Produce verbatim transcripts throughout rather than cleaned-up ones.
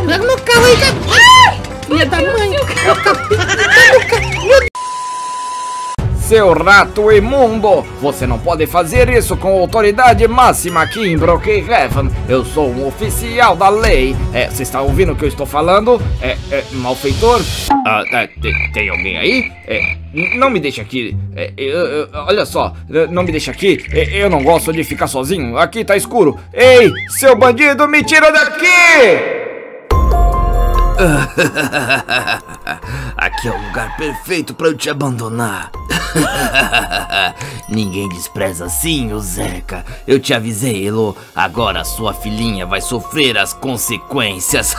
Pega no carro aí, cara. Filha da mãe. Seu rato imundo, você não pode fazer isso com autoridade máxima aqui em Brookhaven. Eu sou um oficial da lei. É, você está ouvindo o que eu estou falando? É, é malfeitor? Ah, é, tem, tem alguém aí? É, não me deixe aqui. É, eu, eu, olha só, não me deixe aqui. É, eu não gosto de ficar sozinho. Aqui tá escuro. Ei, seu bandido, me tira daqui! Aqui é o lugar perfeito pra eu te abandonar. Ninguém despreza assim, o Zeca. Eu te avisei, Elo. Agora sua filhinha vai sofrer as consequências.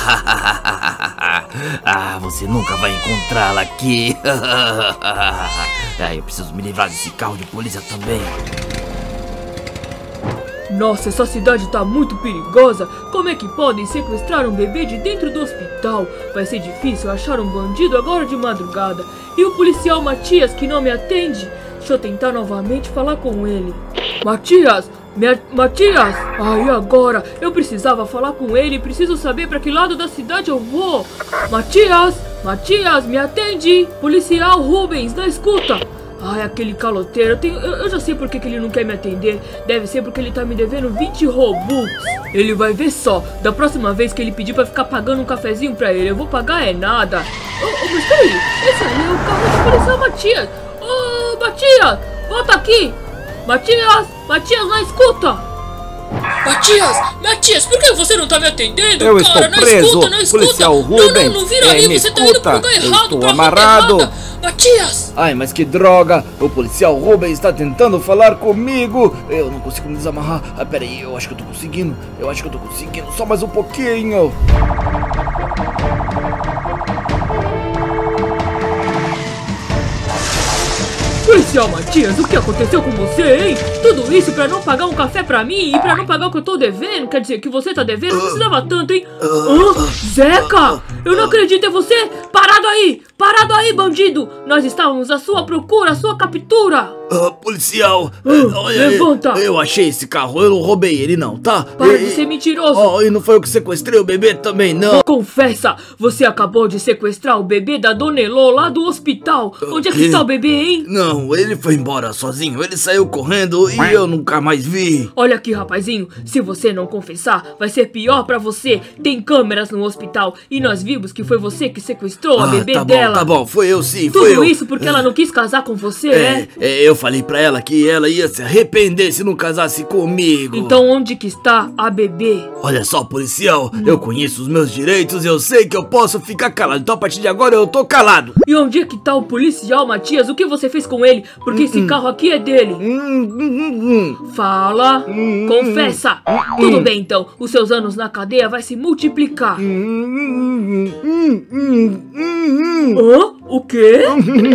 Ah, você nunca vai encontrá-la aqui. Ah, eu preciso me livrar desse carro de polícia também. Nossa, essa cidade tá muito perigosa. Como é que podem sequestrar um bebê de dentro do hospital? Vai ser difícil achar um bandido agora de madrugada. E o policial Matias que não me atende? Deixa eu tentar novamente falar com ele. Matias! Me... Matias! Aí agora, eu precisava falar com ele. Preciso saber pra que lado da cidade eu vou. Matias! Matias, me atende! Policial Rubens, na escuta! Ai, aquele caloteiro, eu, tenho, eu, eu já sei por que, que ele não quer me atender. Deve ser porque ele tá me devendo vinte Robux. Ele vai ver só, da próxima vez que ele pedir pra ficar pagando um cafezinho pra ele, eu vou pagar é nada. Oh, oh, mas peraí, esse aí é o carro do policial Matias. Ô, oh, Matias, volta aqui. Matias, Matias, na escuta. Matias, Matias, por que você não tá me atendendo, eu cara? Estou preso, na escuta, na escuta. policial Rubens. Não, não, não vira é, ali, você escuta. tá indo pro lugar errado, estou pra amarrado. rota errada. Matias! Ai, mas que droga! O policial Rubens está tentando falar comigo! Eu não consigo me desamarrar. Ah, pera aí, eu acho que eu tô conseguindo. Eu acho que eu tô conseguindo. Só mais um pouquinho. Policial Matias, o que aconteceu com você, hein? Tudo isso pra não pagar um café pra mim e pra não pagar o que eu tô devendo? Quer dizer, que você tá devendo? Não precisava tanto, hein? Hã? Zeca! Eu não acredito em você! Parado aí! Parado aí, bandido! Nós estávamos à sua procura, à sua captura! Uh, policial, Uh, olha, levanta. eu achei esse carro, eu não roubei ele não, tá? Para e, de ser mentiroso! Oh, e não foi eu que sequestrei o bebê também, não. Confessa, você acabou de sequestrar o bebê da Dona Elô lá do hospital. Onde é que está o bebê, hein? Não, ele foi embora sozinho, ele saiu correndo e eu nunca mais vi. Olha aqui, rapazinho, se você não confessar, vai ser pior pra você. Tem câmeras no hospital e nós vimos que foi você que sequestrou ah, a bebê tá dela. Bom, tá bom, foi eu sim, Tudo foi eu. Tudo isso porque ela não quis casar com você, é, né? É, eu falei pra ela que ela ia se arrepender se não casasse comigo. Então onde que está a bebê? Olha só, policial, hum. eu conheço os meus direitos, eu sei que eu posso ficar calado. Então a partir de agora eu tô calado. E onde é que tá o policial, Matias? O que você fez com ele? Porque hum, esse hum. carro aqui é dele. Hum, hum, hum. Fala, hum, confessa. Hum, Tudo bem então, os seus anos na cadeia vai se multiplicar. Hum, hum, hum, hum. Hã? O quê?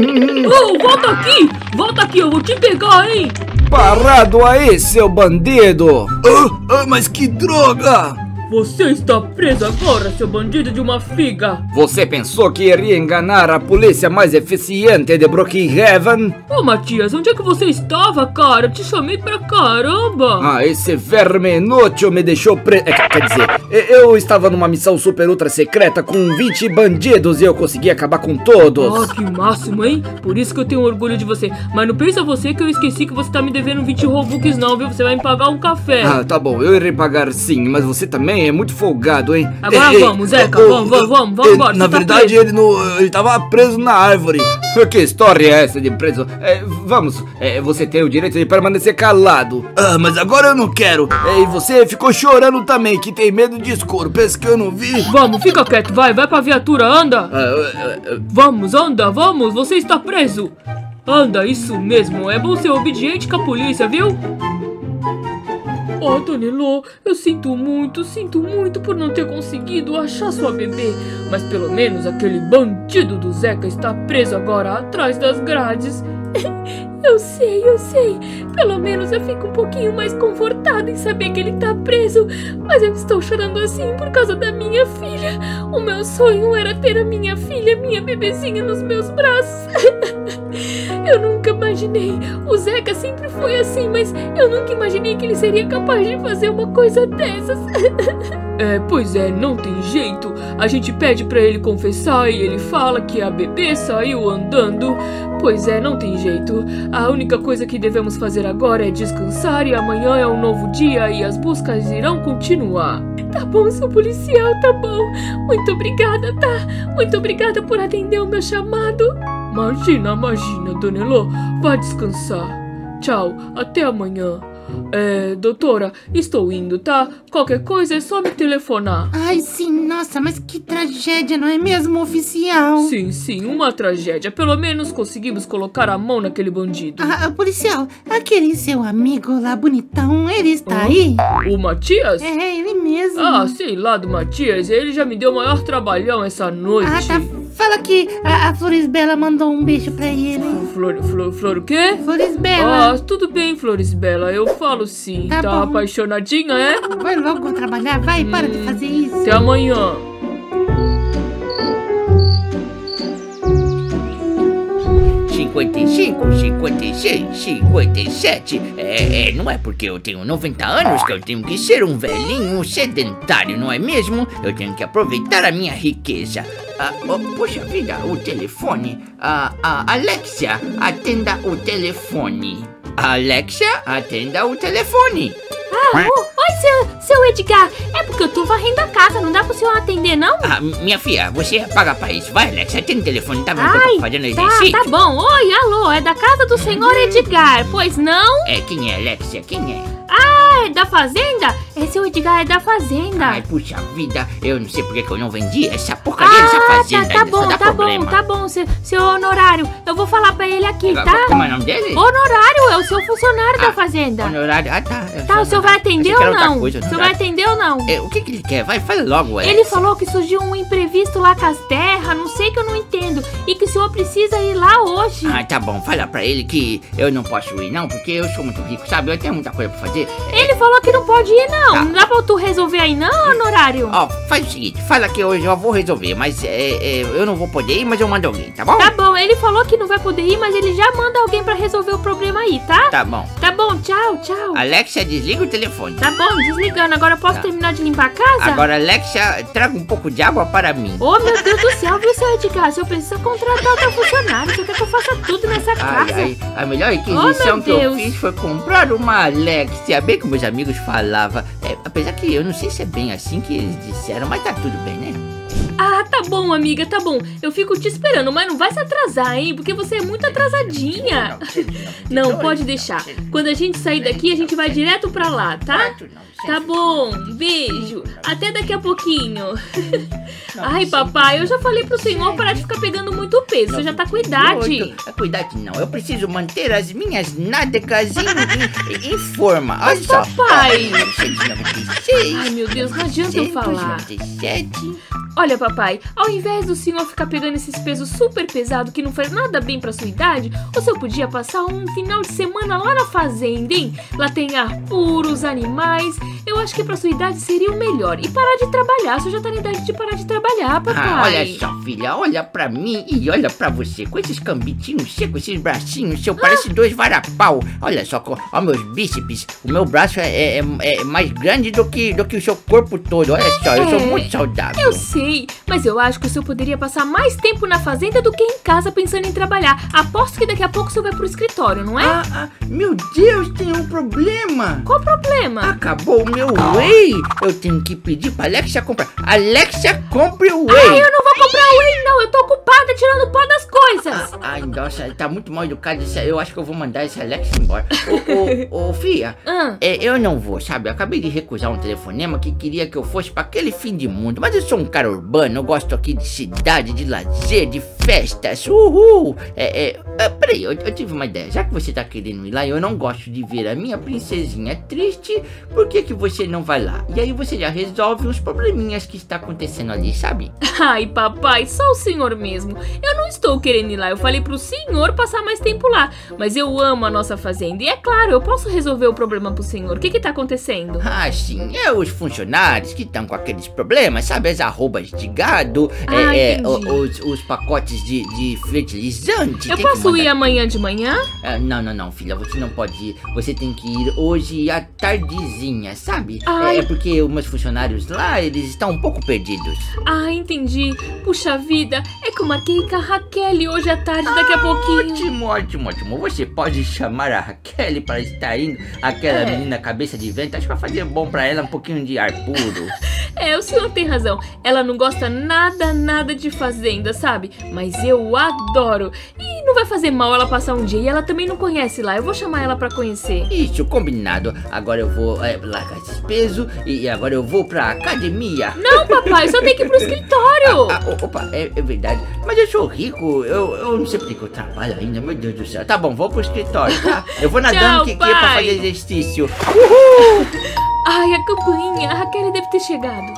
Oh, volta aqui! Volta aqui, eu vou te pegar, hein? Parado aí, seu bandido! Ah, ah, mas que droga! Você está preso agora, seu bandido de uma figa! Você pensou que iria enganar a polícia mais eficiente de Brookhaven? Ô, Matias, onde é que você estava, cara? Eu te chamei pra caramba! Ah, esse verme inútil me deixou preso. É, quer dizer, eu estava numa missão super ultra secreta com vinte bandidos e eu consegui acabar com todos. Ah, que máximo, hein? Por isso que eu tenho orgulho de você. Mas não pensa você que eu esqueci que você tá me devendo vinte Robux não, viu? Você vai me pagar um café. Ah, tá bom, eu irei pagar sim, mas você também é muito folgado, hein? Agora ei, vamos, Zeca, ei, vamos, vamos, vamos, vamos embora. Na verdade, tá ele, não, ele tava preso na árvore. Que história é essa de preso? É, vamos, é, você tem o direito de permanecer calado. Ah, mas agora eu não quero. É, e você ficou chorando também, que tem medo de escuro. Pensa que eu não vi? Vamos, fica quieto, vai, vai pra viatura, anda. Ah, ah, ah, vamos, anda, vamos, você está preso. Anda, isso mesmo, é bom ser obediente com a polícia, viu? Oh, Dona Elô, eu sinto muito, sinto muito por não ter conseguido achar sua bebê. Mas pelo menos aquele bandido do Zeca está preso agora atrás das grades. Eu sei, eu sei. Pelo menos eu fico um pouquinho mais confortada em saber que ele tá preso. Mas eu estou chorando assim por causa da minha filha. O meu sonho era ter a minha filha, minha bebezinha nos meus braços. Eu nunca imaginei. O Zeca sempre foi assim, mas eu nunca imaginei que ele seria capaz de fazer uma coisa dessas. É, pois é, não tem jeito. A gente pede pra ele confessar e ele fala que a bebê saiu andando. Pois é, não tem jeito. A única coisa que devemos fazer agora é descansar e amanhã é um novo dia e as buscas irão continuar. Tá bom, seu policial, tá bom. Muito obrigada, tá? Muito obrigada por atender o meu chamado. Imagina, imagina, Dona Elô. Vá descansar. Tchau, até amanhã. É, doutora, estou indo, tá? Qualquer coisa é só me telefonar. Ai, sim, nossa, mas que tragédia, não é mesmo, oficial? Sim, sim, uma tragédia. Pelo menos conseguimos colocar a mão naquele bandido. Ah, policial, aquele seu amigo lá bonitão, ele está aí? O Matias? É, ele mesmo. Ah, sei lá do Matias. Ele já me deu o maior trabalhão essa noite. Ah, tá. Fala que a, a Florisbela mandou um beijo pra ele. Flor, flor, flor o quê? Florisbela. Ah, tudo bem, Florisbela. Eu falo sim. Tá Tá bom. apaixonadinha, é? Vai logo trabalhar, vai, para de fazer isso. Até amanhã. cinquenta e cinco, cinquenta e seis, cinquenta e sete. É, é, não é porque eu tenho noventa anos que eu tenho que ser um velhinho sedentário, não é mesmo? Eu tenho que aproveitar a minha riqueza. Ah, oh, poxa vida, o telefone. Ah, ah, Alexia, atenda o telefone. Alexia, atenda o telefone. Ah, oh, oi, seu, seu Edgar. É porque eu tô varrendo a casa, não dá pro senhor atender, não? Ah, minha filha, você paga pra isso. Vai, Alexia, atende o telefone, tá vendo que eu Ai, tô fazendo tá, exercício? tá bom. Oi, alô, é da casa do senhor Edgar, pois não? É, quem é, Alexia? Quem é? Ah, é da fazenda? É, seu Edgar é da fazenda. Ai, puxa vida, eu não sei porque que eu não vendi essa porcaria dessa fazenda. tá, tá ainda, só bom, dá tá problema. bom, tá bom, seu, seu honorário. Eu vou falar pra ele aqui, tá? Como é o nome dele? Honorário, é o seu funcionário da Ah, fazenda. Honorário, ah tá. Tá, o senhor vai atender ou não? O senhor vai vai atender ou não? É, o que que ele quer? Vai, fala logo, Alex. Ele falou que surgiu um imprevisto lá com as terras, não sei que eu não entendo. E que o senhor precisa ir lá hoje. Ah, tá bom, fala pra ele que eu não posso ir não, porque eu sou muito rico, sabe? Eu tenho muita coisa pra fazer. Ele falou que não pode ir, não. Tá. Não dá pra tu resolver aí, não, honorário? Ó, faz o seguinte, fala que hoje eu vou resolver, mas é, é, eu não vou poder ir, mas eu mando alguém, tá bom? Tá bom, ele falou que não vai poder ir, mas ele já manda alguém pra resolver o problema aí, tá? Tá bom. Tá bom, tchau, tchau. Alexia, desliga o telefone. Tá bom, desligando. Agora eu posso Tá. terminar de limpar a casa? Agora, Alexia, traga um pouco de água para mim. Ô, meu Deus do céu, viu, seu Edgar? Se eu preciso contratar outro funcionário, você quer que eu faça tudo nessa Ai, casa? ai, a melhor aquisição Oh, meu que eu Deus. fiz foi comprar uma Alexia, bem que meus amigos falavam. É, apesar que eu não sei se é bem assim que eles disseram, mas tá tudo bem, né? Ah, tá bom, amiga, tá bom. Eu fico te esperando, mas não vai se atrasar, hein? Porque você é muito atrasadinha. Não, pode deixar. Quando a gente sair daqui, a gente vai direto pra lá, tá? Tá bom, beijo. Até daqui a pouquinho. Ai, papai, eu já falei pro senhor parar de ficar pegando muito peso. Você já tá com idade. É cuidado não, eu preciso manter as minhas nádegas em, em, em forma. Olha Mas, só. papai. cento e noventa e seis. Ai, meu Deus, não adianta eu falar. cento e noventa e sete. Olha, papai, ao invés do senhor ficar pegando esses pesos super pesados que não faz nada bem pra sua idade, o senhor podia passar um final de semana lá na fazenda, hein? Lá tem ar puro, os animais. Eu acho que pra sua idade seria o melhor. E parar de trabalhar, o senhor já tá na idade de parar de trabalhar, papai. Ah, olha só, filha, olha pra mim e olha pra você. Com esses cambitinhos secos, esses bracinhos, seu parece dois varapau. Olha só, ó meus bíceps. O meu braço é, é, é mais grande do que, do que o seu corpo todo. Olha só, eu sou É, muito saudável. Eu sei, mas eu acho que o senhor poderia passar mais tempo na fazenda do que em casa pensando em trabalhar. Aposto que daqui a pouco o senhor vai pro escritório, não é? Ah, ah, meu Deus, tem um problema. Qual o problema? Acabou o meu whey. Eu tenho que pedir pra Alexia comprar. Alexia, compre o whey. Ai, eu não vou comprar whey, não. Eu tô ocupada tirando pó das coisas. Ai, nossa, tá muito mal educado. esse- Eu acho que eu vou mandar esse Alex embora. Ô, ô, ô, Fia, Ah. é, eu não vou, sabe? Eu acabei de recusar um telefonema que queria que eu fosse pra aquele fim de mundo. Mas eu sou um cara urbano, eu gosto aqui de cidade, de lazer, de festas. Uhul! É, é, é, peraí, eu, eu tive uma ideia. Já que você tá querendo ir lá e eu não gosto de ver a minha princesinha triste, por que que você não vai lá? E aí você já resolve os probleminhas que está acontecendo ali, sabe? Ai, papai. papai, só o senhor mesmo. Eu não estou querendo ir lá, eu falei pro senhor passar mais tempo lá. Mas eu amo a nossa fazenda e é claro, eu posso resolver o problema pro senhor. O que que tá acontecendo? Ah, sim, é os funcionários que estão com aqueles problemas, sabe? As arrobas de gado, Ah, é, é, entendi. o- os, os pacotes de, de fertilizante. Eu tem que posso ir mandar- amanhã de manhã? Ah, não, não, não, filha, você não pode ir. Você tem que ir hoje à tardezinha, sabe? Ai. É, é porque os meus funcionários lá, eles estão um pouco perdidos. Ah, entendi. Puxa vida, é que eu marquei com a Raquel hoje à tarde, daqui a pouquinho. Ótimo, ótimo, ótimo. Você pode chamar a Raquel para estar indo. Aquela É. menina cabeça de vento, acho que vai fazer bom pra ela um pouquinho de ar puro. É, o senhor tem razão. Ela não gosta nada, nada de fazenda, sabe? Mas eu adoro. E não vai fazer mal ela passar um dia. E ela também não conhece lá. Eu vou chamar ela pra conhecer. Isso, combinado. Agora eu vou é, largar esse peso e agora eu vou pra academia. Não, papai, eu só tenho que ir pro escritório. Ah, o- opa, é, é verdade. Mas eu sou rico, eu, eu não sei porque que eu trabalho ainda, meu Deus do céu. Tá bom, vou pro escritório, tá? Eu vou nadando Tchau, que, que é pra pai. fazer exercício. Ai, a campainha. A Raquel deve ter chegado.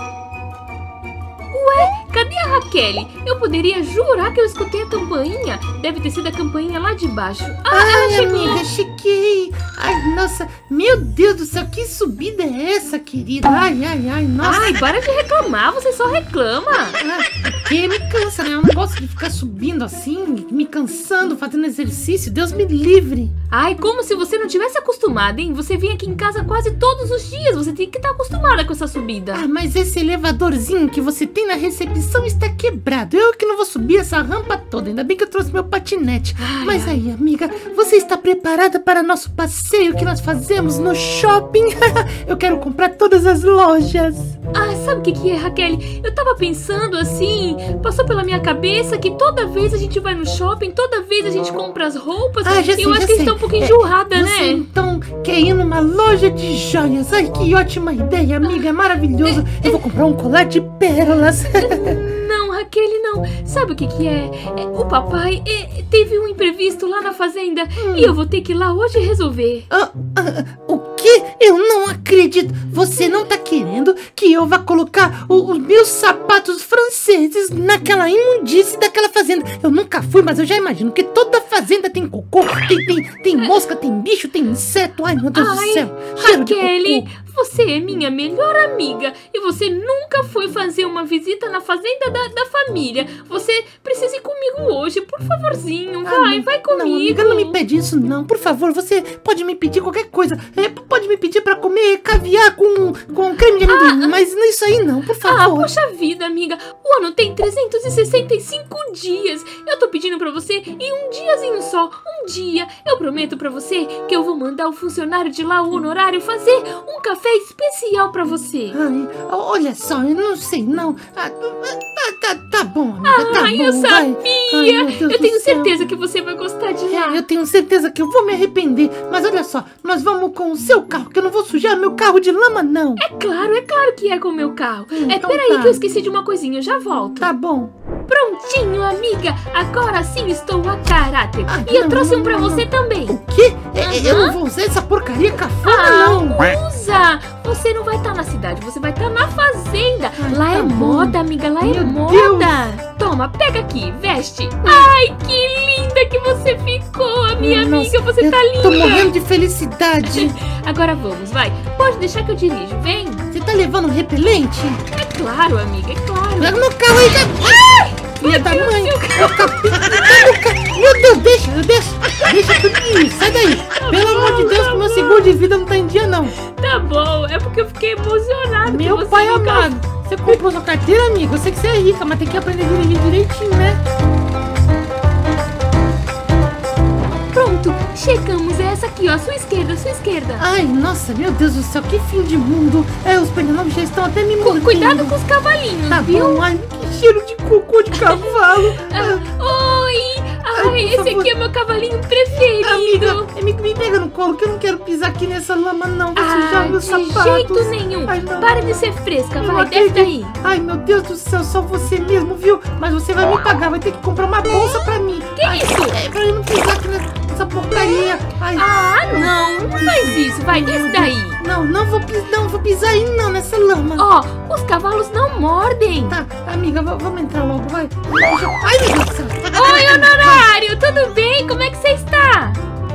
Ué, cadê a Raquel? Eu poderia jurar que eu escutei a campainha. Deve ter sido a campainha lá de baixo. Ah, ela Ai, chegou. amiga, cheguei. Ai, nossa, meu Deus do céu, que subida é essa, querida? Ai, ai, ai, nossa. Ai, para de reclamar, você só reclama. Ah, porque me cansa, né? Eu não gosto de ficar subindo assim, me cansando, fazendo exercício. Deus me livre. Ai, como se você não tivesse acostumada, hein? Você vem aqui em casa quase todos os dias. Você tem que estar acostumada com essa subida. Ah, mas esse elevadorzinho que você tem na recepção está quebrado. Eu que não vou subir essa rampa toda. Ainda bem que eu trouxe meu patinete. Ai, Mas ai. aí, amiga, você está preparada para nosso passeio que nós fazemos no shopping? Eu quero comprar todas as lojas. Ah, sabe o que que é, Raquel? Eu tava pensando assim, passou pela minha cabeça que toda vez a gente vai no shopping, toda vez a gente compra as roupas. Ah, já sei, eu acho já que a gente sei. tá um pouquinho É, enjoada, Você né? então quer ir numa loja de joias? Ai, que ótima ideia, amiga, é maravilhoso. Eu vou comprar um colar de pérolas. Não, Raquel, não. Sabe o que que é? É, o papai é, teve um imprevisto lá na fazenda e eu vou ter que ir lá hoje resolver. Ah, ah, o quê? Eu não acredito. Você não tá querendo que eu vá colocar o- os meus sapatos franceses naquela imundície daquela fazenda? Eu nunca fui, mas eu já imagino que toda fazenda tem cocô, tem, tem, tem mosca, tem bicho, tem inseto. Ai, meu Deus do Ai, céu. Cheiro de Raquel, cocô. você é minha melhor amiga e você nunca foi fazer uma visita na fazenda da, da família. Você precisa ir comigo hoje, por favorzinho. Ah, Vai, não- vai comigo. Não, amiga, não me pede isso, não. Por favor, você pode me pedir qualquer coisa. É, pode me pedir pra comer caviar com, com creme de amendoim, mas isso aí não, por Ah, favor. poxa vida, amiga. O ano tem trezentos e sessenta e cinco dias. Eu tô pedindo pra você em um diazinho só. Um dia. Eu prometo pra você que eu vou mandar o funcionário de lá, o honorário, fazer um café especial pra você. Ai, olha só, eu não sei, não. Ah, tá, tá, tá bom, amiga, tá Ai, bom, eu vai. sabia. Ai, meu Deus eu do tenho céu. certeza que você vai gostar de lá. É, eu tenho certeza que eu vou me arrepender. Mas olha só, nós vamos com o seu carro, que eu não vou sujar meu carro de lama, não. É claro, é claro que é com o meu carro. Hum, é, então peraí tá. que eu esqueci de uma coisinha, eu já volto. Tá bom. Prontinho, amiga. Agora sim estou a caráter. Ah, e eu não, trouxe um não, pra não, você também. O quê? É, é, Eu Aham. não vou usar essa porcaria cafona, Ah, não. usa! Você não vai estar na cidade, você vai estar na fazenda. Ai, Lá tá é bom. moda, amiga, lá é Meu moda. Toma, pega aqui, veste. Ai, que linda que você ficou, a minha Nossa, amiga, você eu tá linda. Tô morrendo de felicidade. Agora vamos, vai. Pode deixar que eu dirijo, vem. Você tá levando um repelente? É claro, amiga, é claro. Pega no carro aí já. Ai! Filha da mãe! Eu capim! Meu Deus, deixa, deixa! Deixa tudo isso, sai daí! Pelo amor de Deus, que meu seguro de vida não tá em dia, não! Tá bom, é porque eu fiquei emocionada. Meu que você pai nunca- amado! Você comprou sua carteira, amigo? Eu sei que você é rica, mas tem que aprender a dirigir direitinho, né? Pronto, chegamos. É essa aqui, ó, sua esquerda, sua esquerda. Ai, nossa, meu Deus do céu, que fim de mundo! É, os pernilongos já estão até me Cu- mordendo. Cuidado com os cavalinhos, Tá viu? bom, ai, que cheiro de cocô de cavalo! Ah, Oi! Ai, por esse favor. aqui é meu cavalinho preferido. amiga, me, me pega no colo que eu não quero pisar aqui nessa lama, não. Vou sujar Ah, meus de sapatos. jeito nenhum. Ai, não. Para de ser fresca, Eu vai, não desce acredito. daí. Ai, meu Deus do céu, só você mesmo, viu? Mas você vai me pagar, vai ter que comprar uma bolsa pra mim. Que Ai, isso? É pra eu não pisar aqui nessa essa porcaria. Ai. Ah, não, não faz isso, vai, desce daí. Não, não vou, não vou pisar aí não, nessa lama. Ó, oh, os cavalos não mordem. Tá, amiga, vamos entrar logo, vai. Ai, meu Deus do céu. Oi, Honorário, tudo bem? Como é que você está?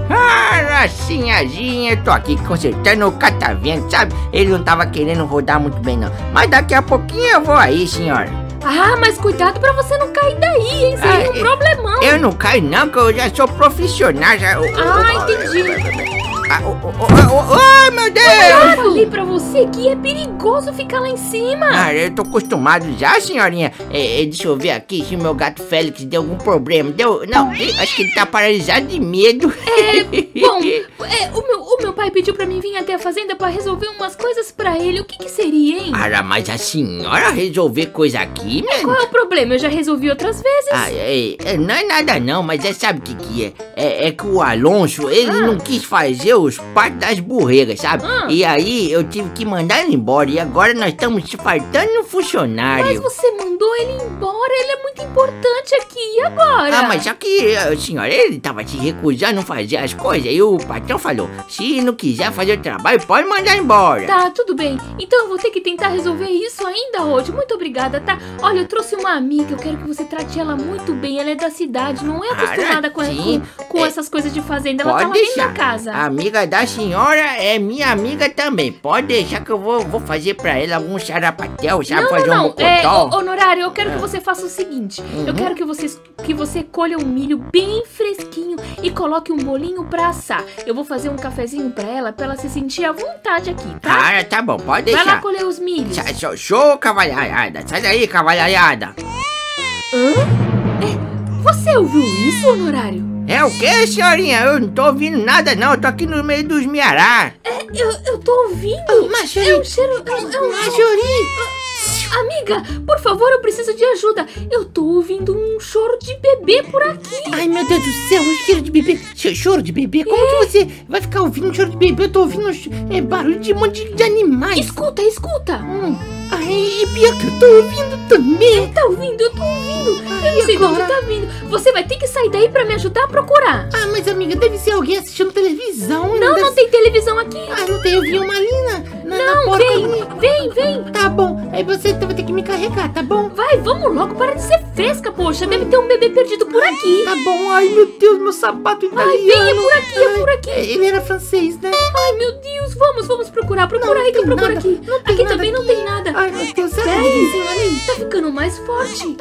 Ah, sinhazinha, tô aqui consertando o catavento, sabe? Ele não tava querendo rodar muito bem, não. Mas daqui a pouquinho eu vou aí, senhora. Ah, mas cuidado pra você não cair daí, hein? Seria ah, um problemão. Eu não caio não, que eu já sou profissional. Já... Ah, entendi. Ah, oh, oh, oh, oh, meu Deus! Eu falei pra você que é perigoso ficar lá em cima. Ah, eu tô acostumado já, senhorinha. É, é, deixa eu ver aqui se o meu gato Félix deu algum problema. Deu? Não, acho que ele tá paralisado de medo. É, bom, é, o, meu, o meu pai pediu pra mim vir até a fazenda pra resolver umas coisas pra ele. O que que seria, hein? Ah, mas a senhora resolver coisa aqui, né? Qual é o problema? Eu já resolvi outras vezes. Ah, é, é, não é nada não, mas é, sabe o que que é? É, é que o Alonso, ele ah. não quis fazer os partos das borregas, sabe? Ah. E aí eu tive que mandar ele embora. E agora nós estamos te faltando um funcionário. Mas você mandou ele embora, ele é muito importante aqui. E agora? Ah, mas só que, senhora, ele tava se recusando a fazer as coisas. E o patrão falou, se não quiser fazer o trabalho, pode mandar embora. Tá, tudo bem. Então eu vou ter que tentar resolver isso ainda hoje. Muito obrigada, tá? Olha, eu trouxe uma amiga, eu quero que você trate ela muito bem. Ela é da cidade, não é acostumada ah, com, com, com é, essas coisas de fazenda. Ela tá lá dentro da casa. A amiga da senhora é minha amiga também. Pode deixar que eu vou, vou fazer pra ela algum xarapatel, sabe? Não, fazer não, um mocotó. É, Honorário, eu quero ah. que você faça o seguinte. Uhum. Eu quero que você, que você colha um milho bem fresquinho e coloque um bolinho pra assar. Eu vou fazer um cafezinho pra ela, pra ela se sentir à vontade aqui, tá? Ah, tá bom, pode deixar. Vai lá colher os milhos. Show, show, cavalhada. Sai daí, cavalhada. Hã? É, você ouviu isso, Honorário? É o que, senhorinha? Eu não tô ouvindo nada, não. Eu tô aqui no meio dos miará. É, eu, eu tô ouvindo. Oh, Marjorie. É um cheiro... É um, é um... Marjorie. Amiga, por favor, eu preciso de ajuda. Eu tô ouvindo um choro de bebê por aqui. Ai, meu Deus do céu, um cheiro de bebê. Choro de bebê? Como é. que você vai ficar ouvindo um choro de bebê? Eu tô ouvindo é, barulho de um monte de animais. Escuta, escuta. Hum. Ai, pior que eu tô ouvindo também. Você tá ouvindo? Eu tô ouvindo. Ai, eu não sei de agora? onde tá vindo. Você vai ter que sair daí pra me ajudar a procurar. Ah, mas amiga, deve ser alguém assistindo televisão. Não, não, não deve... tem televisão aqui. Ah, não tem, eu vi uma ali na, na, não, na porta. vem, ali. vem, vem. Tá bom, aí você vai ter que me carregar, tá bom? Vai, vamos logo, para de ser fresca, poxa. Deve ter um bebê perdido por aqui. Tá bom, ai meu Deus, meu sapato italiano. Ai, vem, é por aqui, é por aqui. Ele era francês, né? Ai, meu Deus, vamos, vamos procurar, procura aí que eu procuro nada, aqui. Não tem aqui nada também aqui. não tem nada. Ai, meu Deus, Pera aí, tá ficando mais forte.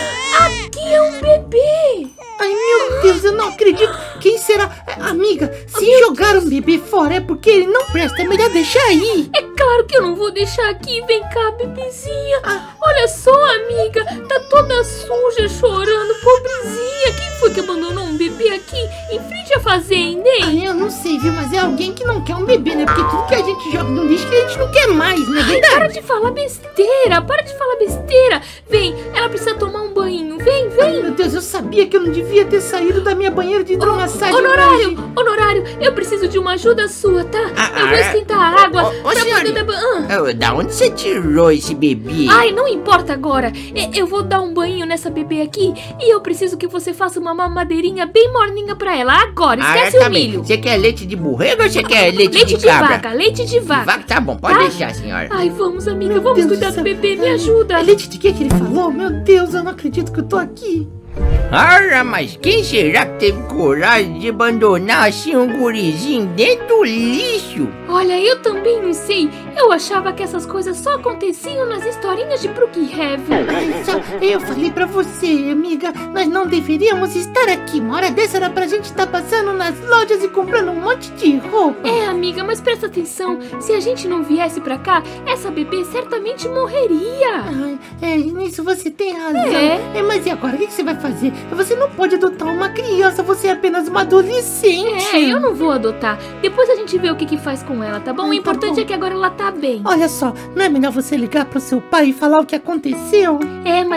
Aqui é um bebê. Ai, meu Deus, eu não acredito. Quem será? Amiga, se Meu jogar um bebê fora é porque ele não presta. É melhor deixar aí. É claro que eu não vou deixar aqui. Vem cá, bebezinha. Ah. Olha só, amiga. Tá toda suja, chorando. Pobrezinha. Quem foi que abandonou um bebê aqui em frente à fazenda, hein? Ai, eu não sei, viu? Mas é alguém que não quer um bebê, né? Porque tudo que a gente joga no lixo que a gente não quer mais, né? Ai, para de falar besteira. Para de falar besteira. Vem, ela precisa tomar um banho. Vem, vem. Ai, meu Deus, eu sabia que eu não devia ter saído da minha banheira de hidromassagem. Honorário, honorário, eu preciso de uma ajuda sua, tá? Ah, eu vou esquentar a água oh, oh, pra senhora, poder beber. Ah. Da onde você tirou esse bebê? Ai, não importa agora. Eu vou dar um banho nessa bebê aqui e eu preciso que você faça uma mamadeirinha bem morninha pra ela. Agora, esquece ah, o tá milho. Você quer leite de borrego ou você quer leite, leite de de cabra? vaca, leite de vaca. De vaca, tá bom, pode tá? deixar, senhora. Ai, vamos, amiga, Meu vamos Deus cuidar do do céu. bebê, me Ai, ajuda. É leite de que que ele falou? Meu Deus, eu não acredito que eu tô aqui. Ora, mas quem será que teve coragem de abandonar assim um gurizinho dentro do lixo? Olha, eu também não sei. Eu achava que essas coisas só aconteciam nas historinhas de Brookhaven. Ai, só, eu falei pra você, amiga, nós não deveríamos estar aqui. Uma hora dessa era pra gente estar passando nas lojas e comprando um monte de roupa. É, amiga, mas presta atenção. Se a gente não viesse pra cá, essa bebê certamente morreria. Ai, é, nisso você tem razão. É. É, mas e agora? O que que você vai fazer? Você não pode adotar uma criança, você é apenas uma adolescente. É, eu não vou adotar. Depois a gente vê o que que faz com ela, tá bom? Ai, o importante tá bom. é que agora ela tá bem. Olha só, não é melhor você ligar pro seu pai e falar o que aconteceu? É, mas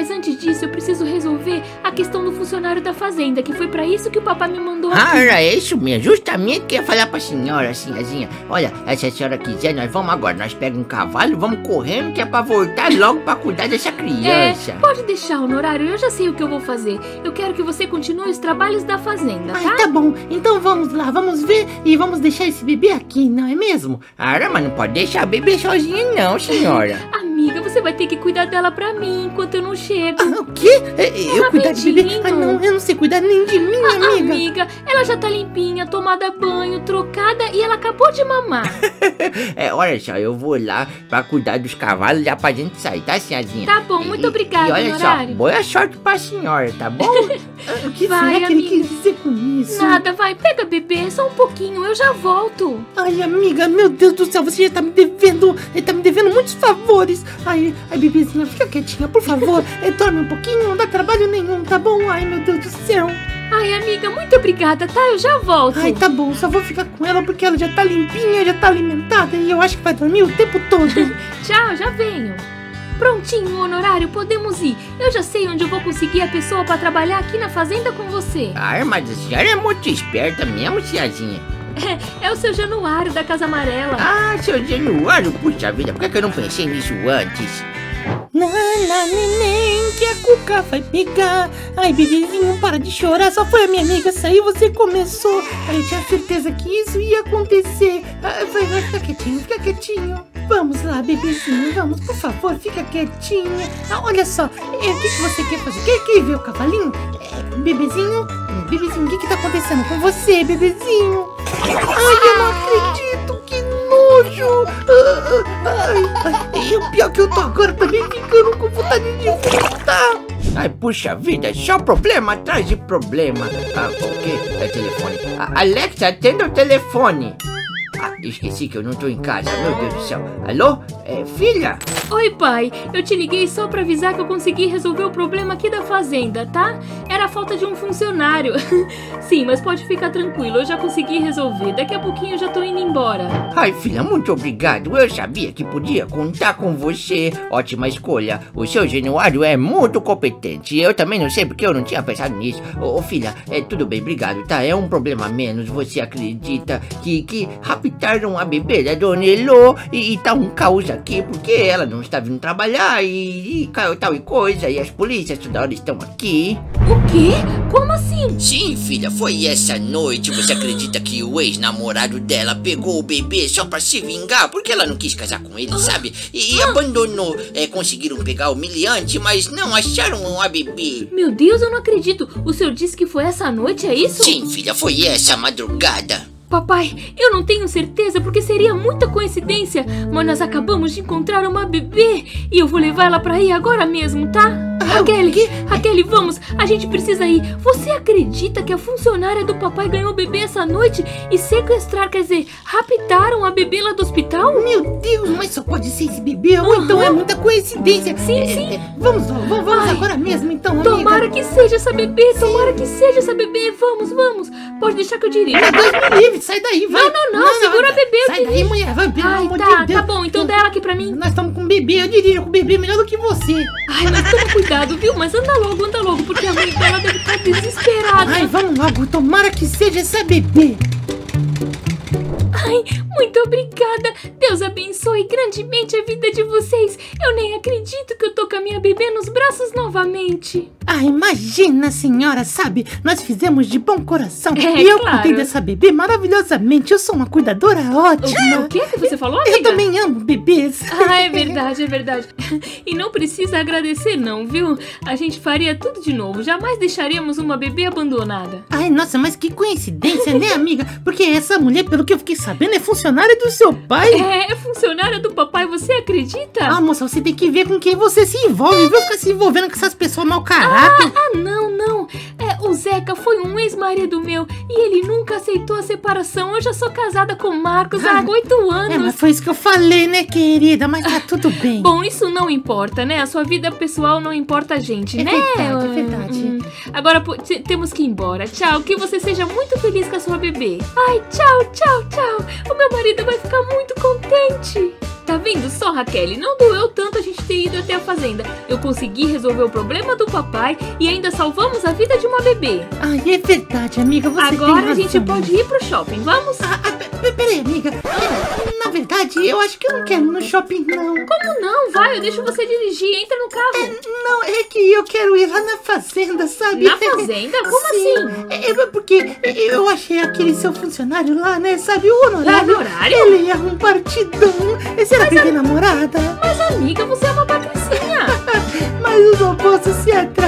mas antes disso eu preciso resolver a questão do funcionário da fazenda, que foi pra isso que o papai me mandou aqui. Ah, era isso mesmo, justamente que eu ia falar pra senhora, senhorazinha. Olha, se a senhora quiser, nós vamos agora, nós pegamos um cavalo, vamos correndo, que é pra voltar logo pra cuidar dessa criança. É, pode deixar, Honorário, eu já sei o que eu vou fazer. Eu quero que você continue os trabalhos da fazenda, tá? Ai, tá bom, então vamos lá, vamos ver e vamos deixar esse bebê aqui, não é mesmo? Ah, mas não pode deixar a bebê sozinha não, senhora. Amiga, você vai ter que cuidar dela pra mim enquanto eu não chego. Ah, o quê? Eu cuidar de bebê? Ah, não, eu não sei cuidar nem de mim, Ah, amiga. amiga, ela já tá limpinha, tomada banho, trocada e ela acabou de mamar. É, olha só, eu vou lá pra cuidar dos cavalos já pra gente sair, tá, senhorinha? Tá bom, muito E- obrigada, E olha Honorário. só, boa sorte pra senhora, tá bom? O que Vai, será que ele amiga. quis dizer com isso? Nada, vai, pega bebê, só um pouquinho, eu já volto. Ai, amiga, meu Deus do céu, você já tá me devendo, ele tá me devendo muitos favores. Ai, ai, bebezinha, fica quietinha, por favor. É, dorme um pouquinho, não dá trabalho nenhum, tá bom? Ai, meu Deus do céu. Ai, amiga, muito obrigada, tá? Eu já volto. Ai, tá bom, só vou ficar com ela porque ela já tá limpinha, já tá alimentada e eu acho que vai dormir o tempo todo. Tchau, já venho. Prontinho, Honorário, podemos ir. Eu já sei onde eu vou conseguir a pessoa pra trabalhar aqui na fazenda com você. Ah, mas a senhora é muito esperta mesmo, senhorinha. É o seu Januário da Casa Amarela. Ah, seu Januário, puxa vida, por que que eu não pensei nisso antes? Nana, neném, que a Cuca vai pegar. Ai, bebezinho, para de chorar. Só foi a minha amiga sair, você começou. Ai, eu tinha certeza que isso ia acontecer. Ai, vai, vai, fica quietinho, fica quietinho. Vamos lá, bebezinho, vamos, por favor, fica quietinha. Ah, olha só, é, o que, que você quer fazer? Quer, quer ver o cavalinho? É, bebezinho, bebezinho, o que que tá acontecendo com você, bebezinho? Ai, eu não acredito, que nojo. Ah, ai, ai, e o pior que eu tô agora também ficando com vontade de vomitar. Ai, puxa vida, só problema atrás de problema. Ah, o quê? É telefone. Ah, Alexa, atenda o telefone. Ah, esqueci que eu não tô em casa, meu Deus do céu. Alô? É, filha? Oi, pai. Eu te liguei só pra avisar que eu consegui resolver o problema aqui da fazenda, tá? Era a falta de um funcionário. Sim, mas pode ficar tranquilo, eu já consegui resolver. Daqui a pouquinho eu já tô indo embora. Ai, filha, muito obrigado. Eu sabia que podia contar com você. Ótima escolha. O seu Januário é muito competente. Eu também não sei porque eu não tinha pensado nisso. Ô, ô, filha, é tudo bem, obrigado, tá? É um problema a menos. Você acredita que, que raptaram a bebê da Dona Elô e, e tá um caos aqui porque ela não está vindo trabalhar e, e caiu tal e coisa. E as polícias toda hora estão aqui. O quê? Como assim? Sim, filha, foi essa noite. Você acredita que o ex-namorado dela pegou o bebê só pra se vingar? Porque ela não quis casar com ele, sabe? E, e abandonou. É, conseguiram pegar o humilhante, mas não acharam a bebê. Meu Deus, eu não acredito. O senhor disse que foi essa noite, é isso? Sim, filha, foi essa madrugada. Papai, eu não tenho certeza porque seria muita coincidência, mas nós acabamos de encontrar uma bebê e eu vou levar ela pra ir agora mesmo, tá? Raquel, Raquel, vamos, a gente precisa ir. Você acredita que a funcionária do papai ganhou o bebê essa noite e sequestrar, quer dizer, raptaram a bebê lá do hospital? Meu Deus, mas só pode ser esse bebê ou Uhum. então é muita coincidência. Sim, É, sim. é, vamos, vamos, vamos Ai, agora mesmo então, amiga. Tomara que seja essa bebê, tomara que seja essa bebê. Vamos, vamos. Pode deixar que eu dirijo. Meu Deus me livre, sai daí, vai. Não, não, não, segura a bebê, eu Sai daí, dirijo. mulher, vai, pelo Ai, amor tá, de Deus. tá bom, então dá ela aqui pra mim. Nós estamos com um bebê, eu dirijo com o bebê melhor do que você. Ai, mas toma cuidado, viu? Mas anda logo, anda logo, porque a mãe dela deve estar desesperada. Ai, vamos logo, tomara que seja essa bebê. Ai, muito obrigada. Deus abençoe grandemente a vida de vocês. Eu nem acredito que eu tô com a minha bebê nos braços novamente. Ah, imagina, senhora, sabe? Nós fizemos de bom coração. É, e eu claro. cuidei dessa bebê maravilhosamente. Eu sou uma cuidadora ótima. O que que você falou, amiga? Eu também amo bebês. Ah, é verdade, é verdade. E não precisa agradecer não, viu? A gente faria tudo de novo. Jamais deixaríamos uma bebê abandonada. Ai, nossa, mas que coincidência, né, amiga? Porque essa mulher, pelo que eu fiquei sabendo, é funcionária do seu pai. É, é funcionária do papai, você acredita? Ah, moça, você tem que ver com quem você se envolve, viu? Ficar se envolvendo com essas pessoas mau caráter. Ah, não, não. É, o Zeca foi um ex-marido meu e ele nunca aceitou a separação. Eu já sou casada com o Marcos há Ah, oito É, anos. mas foi isso que eu falei, né, querida? Mas tá tudo bem. Bom, isso não importa, né? A sua vida pessoal não importa a gente, É né? verdade, é Hum, verdade. hum. Agora pô, te- temos que ir embora. Tchau, que você seja muito feliz com a sua bebê. Ai, tchau, tchau, tchau. O meu marido vai ficar muito contente. tá vendo só, Raquel? Não doeu tanto a gente ter ido até a fazenda. Eu consegui resolver o problema do papai e ainda salvamos a vida de uma bebê. Ai, é verdade, amiga, você tem razão. Agora a gente pode ir pro shopping, vamos? Ah, ah, peraí, amiga. Na verdade, eu acho que eu não quero ir no shopping, não. Como não? Vai, eu deixo você dirigir. Entra no carro. É, não, é que eu quero ir lá na fazenda, sabe? Na fazenda? Como Sim, assim? É, é porque eu achei aquele seu funcionário lá, né? Sabe, o honorário. O honorário? Ele é um partidão. Será que ele tem namorada? Mas amiga, você é uma patricinha. Mas eu não posso ser até